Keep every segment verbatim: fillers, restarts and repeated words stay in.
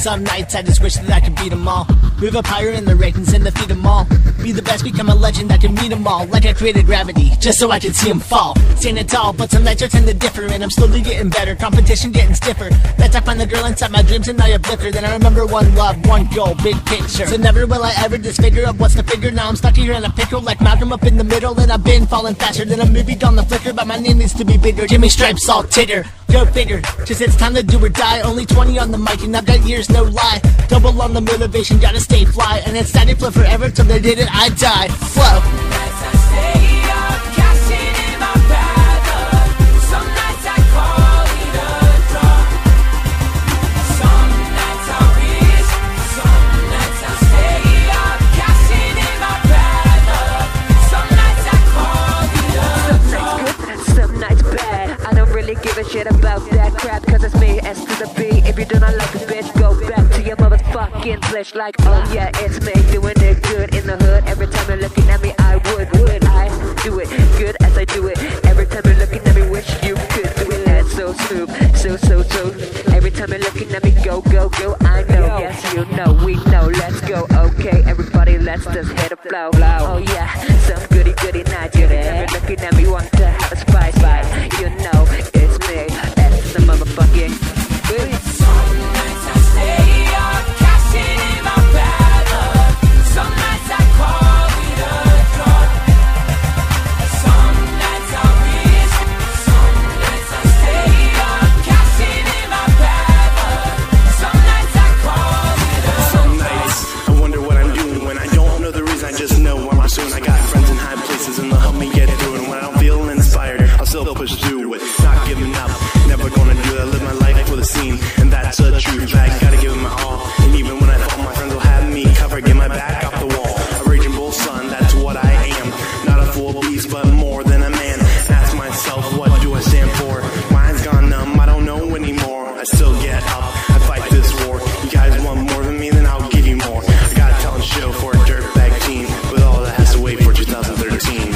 some nights I just wish that I could beat them all. Move up higher in the rankings and defeat them all. Be the best, become a legend, I can meet them all. Like I created gravity, just so I can see them fall. Standing tall, but some nights are tend to differ, and I'm slowly getting better, competition getting stiffer. That's I find the girl inside my dreams and I uplift her. Then I remember one love, one goal, big picture. So never will I ever disfigure of what's the figure. Now I'm stuck here in a pickle like Malcolm up in the middle, and I've been falling faster than a movie on the flicker. But my name needs to be bigger, Jimmy Stripes all titter. Go figure, just it's time to do or die. Only twenty on the mic and I've got years, no lie. Double on the motivation, gotta stay fly. And it's steady flip forever till they did it, I die. Flow. Give a shit about that crap, cause it's me, S to the B. If you do not like it, bitch, go back to your motherfucking flesh. Like, oh yeah, it's me, doing it good in the hood. Every time you're looking at me, I would, would I do it good as I do it. Every time you're looking at me, wish you could do it. That's so smooth, so, so, so. Every time you're looking at me, go, go, go. I know, yes, you know, we know, let's go. Okay, everybody, let's just hit a flow. Oh yeah, some goody, goody night. Every time you're looking at me, want to have a spice, spice. You know, it's me, that's the motherfucking booty. Some nights I stay up, cashing in my bad luck. Some nights I call it a drug. Some nights I risk, some nights I stay up, cashing in my bad luck. Some nights I call it a drug. Some nights I wonder what I'm doing when I don't know the reason. I just know I'm soon. I got friends in high places and they'll help me get through. And when I don't feel inspired, I'll still push through it. Not giving up, never gonna do that. Live my life for the scene, and that's the truth. I gotta give it my all, and even when I fall, my friends will have me covered. Get my back off the wall. A raging bull, son, that's what I am. Not a full beast, but more than a man. Ask myself, what do I stand for? Mine's gone numb, I don't know anymore. I still get up, I fight this war. You guys want more than me, then I'll give you more. I got a talent show for a dirtbag team, with all that has to wait for two thousand thirteen.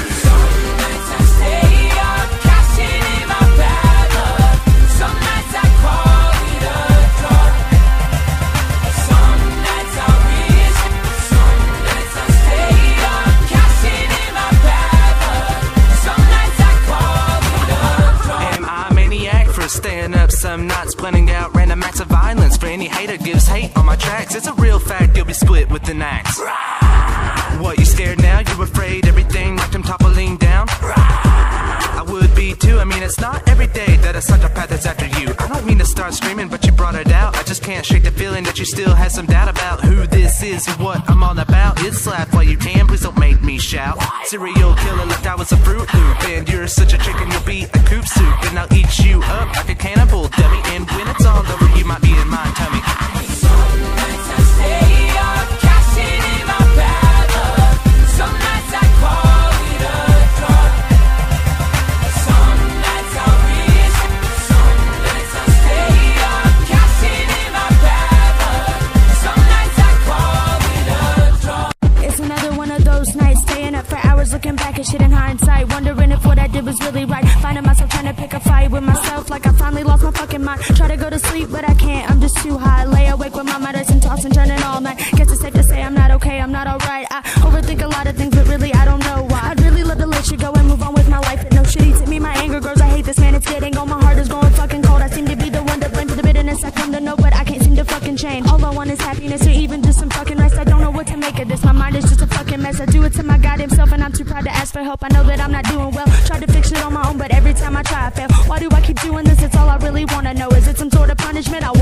Staying up some nights, planning out random acts of violence. For any hater gives hate on my tracks, it's a real fact, you'll be split with an axe. What, you scared now? You afraid everything like I'm toppling down? I would be too, I mean it's not every day that a psychopath is after you. I don't mean to start screaming, but you brought it out. I just can't shake the feeling that you still have some doubt about who this is and what I'm all about. It's laugh while you can, please don't make me shout. Serial killer left out was a Fruit Loop, and you're such a chicken you'll be a coop soup. And I'll eat you up like a cannibal dummy, and when it's all over you might be in my tummy. Some nights I stay up, cashing in my bad luck. Some nights I call it a drug. Some nights I risk, some nights I stay up, cashing in my bad luck. Some nights I call it a drug. It's another one of those nights, staying up for hours, looking back at shit in hindsight, wondering if what I did was really right. Finding myself trying to pick a fight with myself, like I finally lost my fucking mind. Try to go to sleep, but I can't, I'm just too high. Lay awake with my mind racing, tossing, turning all night. Guess it's safe to say I'm not okay, I'm not alright. I overthink a lot of things, but really I don't know why. I'd really love to let you go and move on with my life, but no shit eats at me, my anger grows. I hate this man, it's getting old, my heart is growing fucking cold. I seem to be the one to blame for the bitterness I come to know, but I can't seem to fucking change. All I want is happiness or even just some fucking rest. I don't know what to make of this, my mind is just a fucking mess. I do it to my goddamn self and I'm too proud to ask for help. I know that I'm not doing well, tried to fix it on my own, but every time I try I fail. Why do I keep doing this? It's all I really wanna know. Is it some sort of punishment? I